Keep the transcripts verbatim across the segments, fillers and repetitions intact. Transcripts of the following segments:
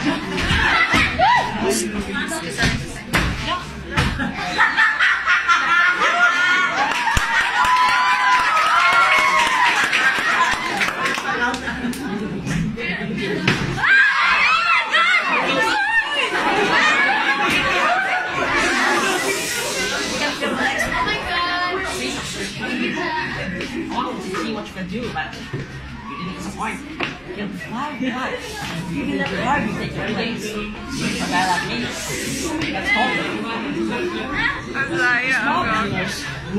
Do, but you didn't disappoint. You'll fly high. You can let Barbie take your place. A guy like me, that's totally. I'm sorry, Small builders.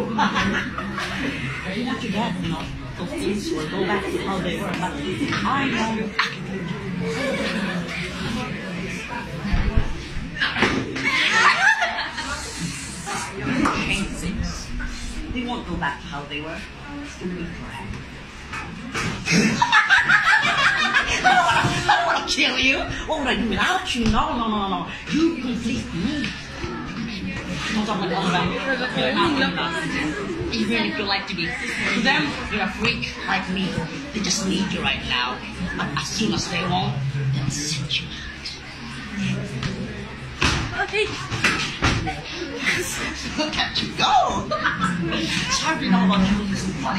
What you get, you know, those things will go back to how they were, but I know. Change things. They won't go back to how they were. It's gonna be correct. I don't want to kill you. What would I do without you? No, no, no, no. You complete me. Even if you like to be to them, you're a freak like me. They just need you right now. But as soon as they won't, they'll send you out. Look at you go. It's hard to know about you being so funny.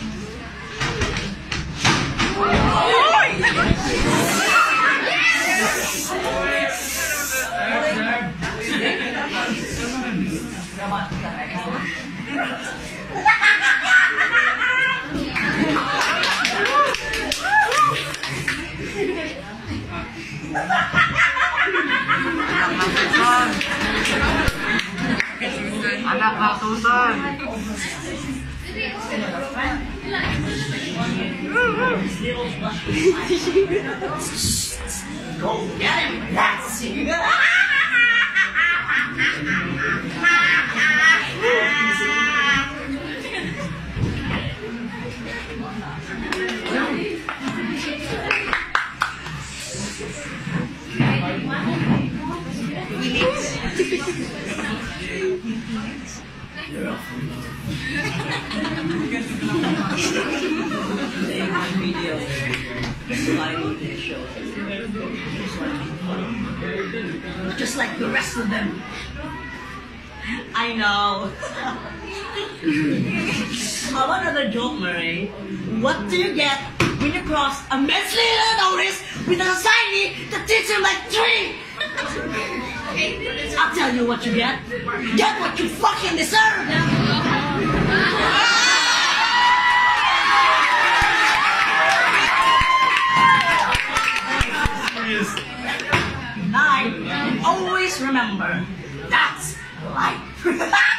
Anak ratusan. Go get him, that's it. Just like the rest of them. I know. Oh, another joke, Murray. What do you get when you cross a misleading notice with a society that teaches you like three? I'll tell you what you get. Get what you fucking deserve. Night, and always remember, that's life.